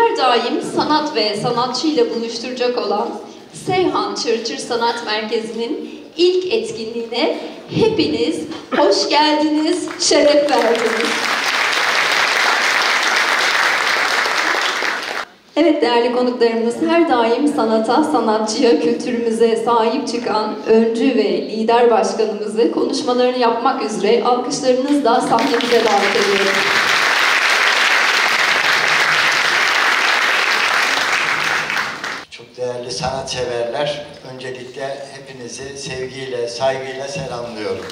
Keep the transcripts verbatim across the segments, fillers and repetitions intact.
her daim sanat ve sanatçıyla buluşturacak olan Seyhan Çırçır Sanat Merkezi'nin ilk etkinliğine hepiniz hoş geldiniz, şeref verdiniz. Evet değerli konuklarımız, her daim sanata, sanatçıya, kültürümüze sahip çıkan öncü ve lider başkanımızı konuşmalarını yapmak üzere alkışlarınızla sahnemize davet ediyorum. Çok değerli sanatseverler, öncelikle hepinizi sevgiyle, saygıyla selamlıyorum.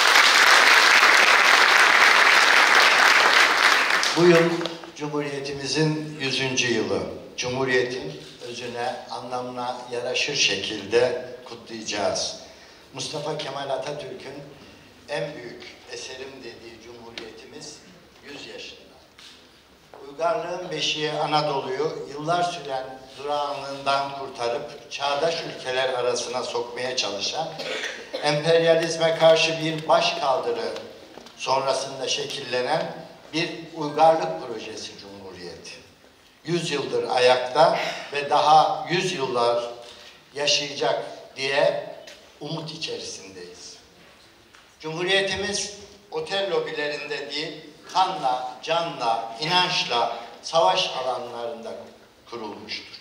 Bu yıl Cumhuriyetimizin yüzüncü yılı. Cumhuriyetin özüne, anlamına yaraşır şekilde kutlayacağız. Mustafa Kemal Atatürk'ün en büyük eserim dediği Cumhuriyetimiz yüz yaşında. Uygarlığın beşiği Anadolu'yu yıllar süren durağanlığından kurtarıp çağdaş ülkeler arasına sokmaya çalışan, emperyalizme karşı bir başkaldırı sonrasında şekillenen bir uygarlık projesi Cumhuriyeti. Yüz yıldır ayakta ve daha yüz yıllar yaşayacak diye umut içerisindeyiz. Cumhuriyetimiz otel lobilerinde değil, kanla, canla, inançla savaş alanlarında kurulmuştur.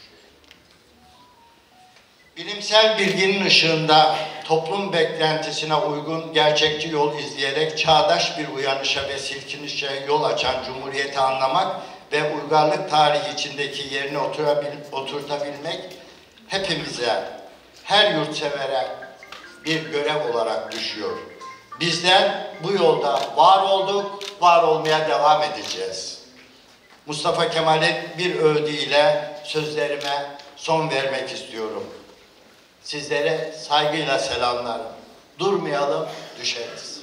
Bilimsel bilginin ışığında toplum beklentisine uygun gerçekçi yol izleyerek çağdaş bir uyanışa ve silkinişe yol açan Cumhuriyeti anlamak ve uygarlık tarihi içindeki yerini oturtabilmek hepimize, her yurtsevere bir görev olarak düşüyor. Bizler bu yolda var olduk, var olmaya devam edeceğiz. Mustafa Kemal'in bir öğüdüyle sözlerime son vermek istiyorum. Sizlere saygıyla selamlarım. Durmayalım, düşeriz.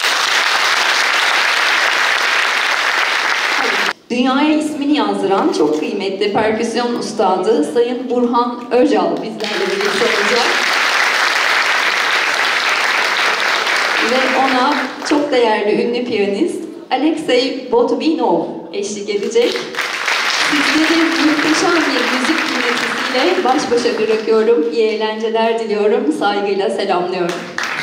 Dünyaya ismini yazdıran çok kıymetli perküsyon ustadı Sayın Burhan Öcal bizlerle birlikte olacak. Ve ona çok değerli ünlü piyanist Alexey Botvinov eşlik edecek. Sizleri muhteşem bir müzik dinletisiyle baş başa bırakıyorum. İyi eğlenceler diliyorum. Saygıyla selamlıyorum.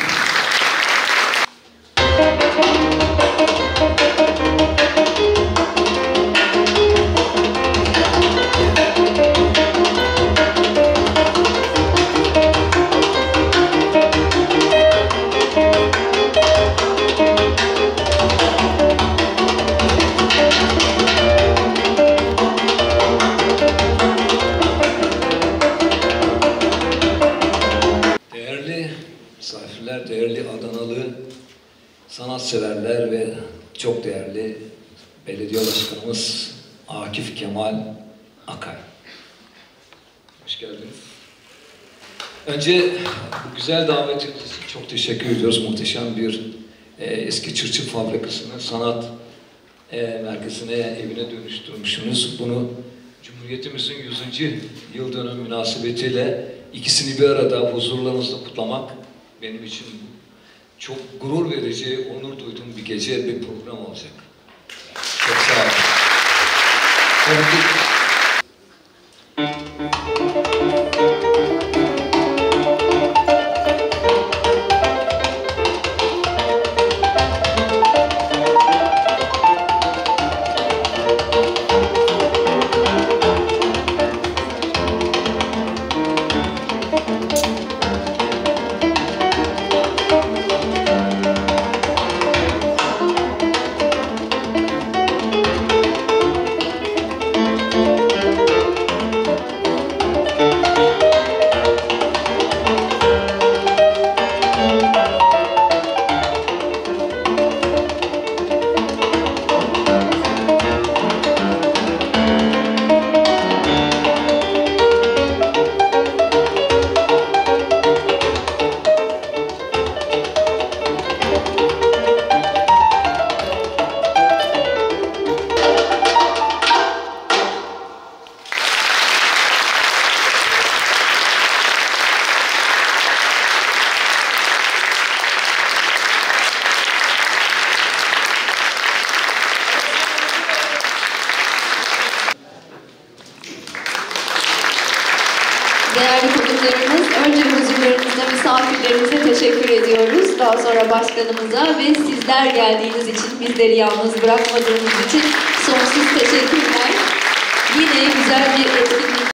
Değerli Adanalı sanatseverler ve çok değerli belediye başkanımız Akif Kemal Akay. Hoş geldiniz. Önce bu güzel davet için çok teşekkür ediyoruz. Muhteşem bir e, eski çırçır fabrikasını sanat e, merkezine, evine dönüştürmüşsünüz. Bunu Cumhuriyetimizin yüzüncü yıl dönümü münasebetiyle ikisini bir arada huzurlarınızda kutlamak benim için çok gurur verici, onur duyduğum bir gece, bir program olacak. Çok sağ olun. Önce huzurlarınızda misafirlerimize teşekkür ediyoruz. Daha sonra başkanımıza ve sizler geldiğiniz için, bizleri yalnız bırakmadığınız için sonsuz teşekkürler. Yine güzel bir etkinlik